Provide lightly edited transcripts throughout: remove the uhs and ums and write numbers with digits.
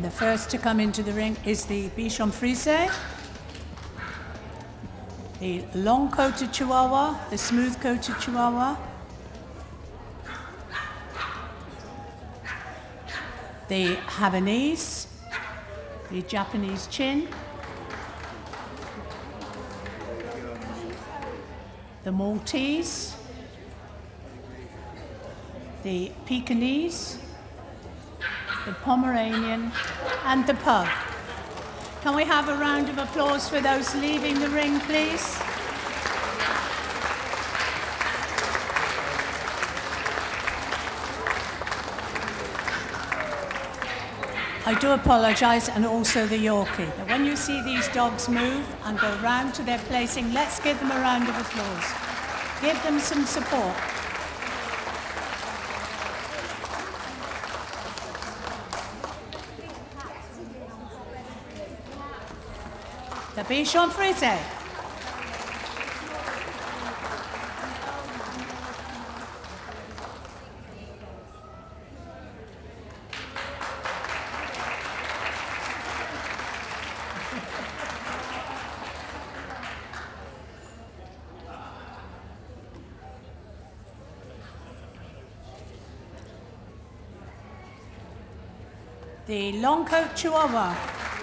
the first to come into the ring is the Bichon Frise, the long-coated Chihuahua, the smooth-coated Chihuahua, the Havanese, the Japanese Chin, the Maltese, the Pekingese, the Pomeranian, and the Pug. Can we have a round of applause for those leaving the ring, please? I do apologise, and also the Yorkie. But when you see these dogs move and go round to their placing, let's give them a round of applause. Give them some support. The Bichon Frise. The long-coat Chihuahua.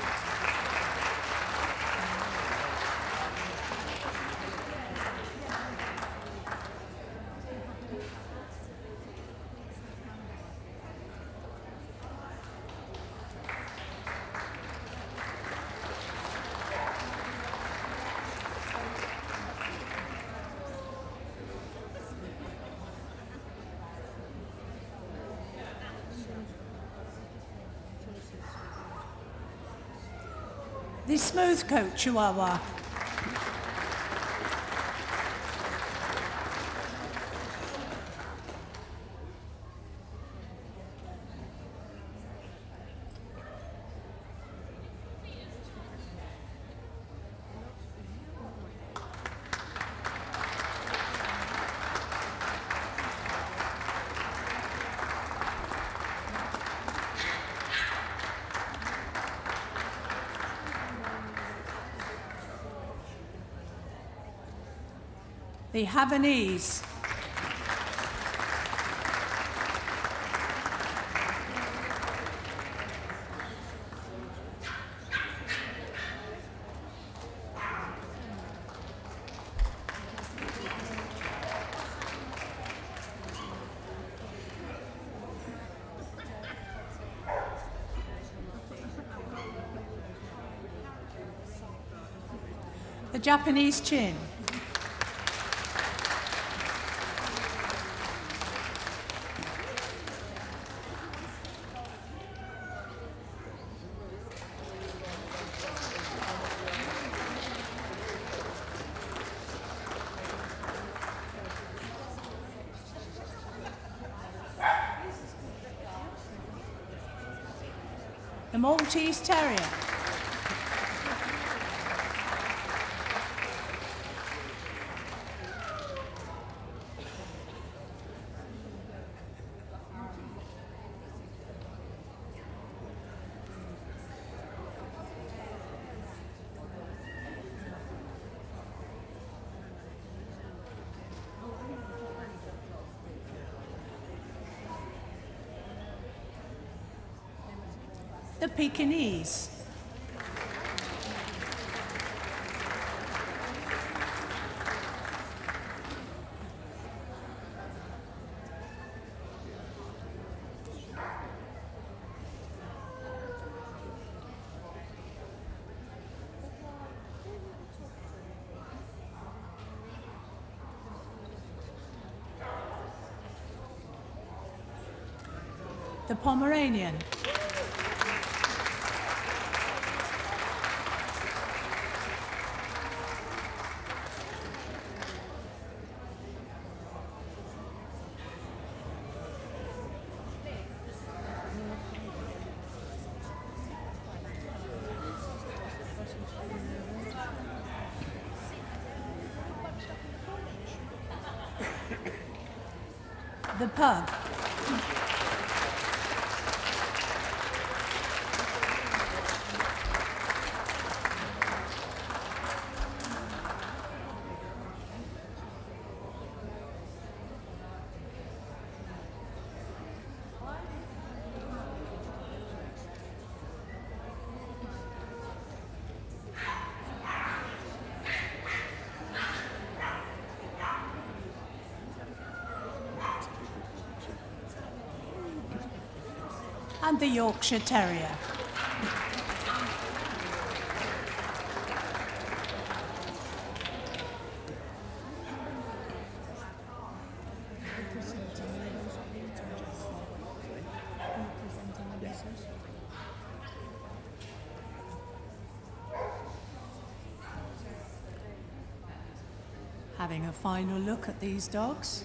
The smooth-coat Chihuahua. The Havanese. The Japanese Chin. The Maltese Terrier. The Pekingese. The Pomeranian. The Pug. and the Yorkshire Terrier. Having a final look at these dogs.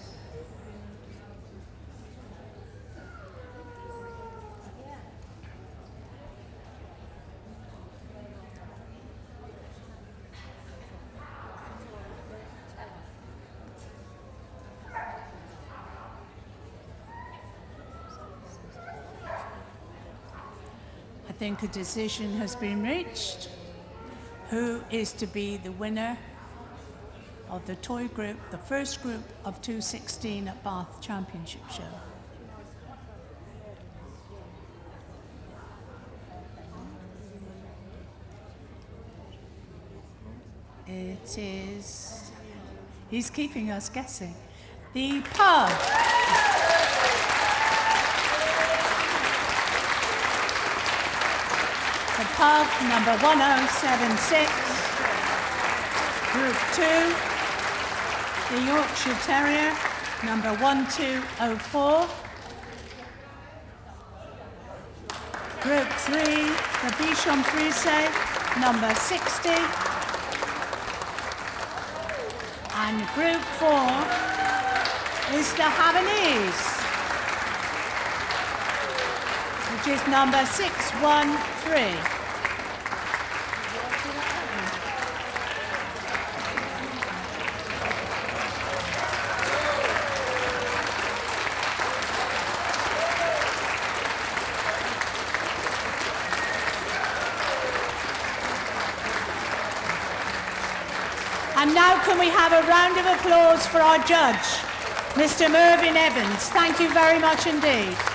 I think a decision has been reached. Who is to be the winner of the toy group, the first group of 216 at Bath Championship Show? It is, he's keeping us guessing, the Pug. The Pug, number 1076, Group 2. The Yorkshire Terrier, number 1204. Group 3, the Bichon Frise, number 60. And Group 4 is the Havanese, which is number 613. And now can we have a round of applause for our judge, Mr. Mervyn Evans. Thank you very much indeed.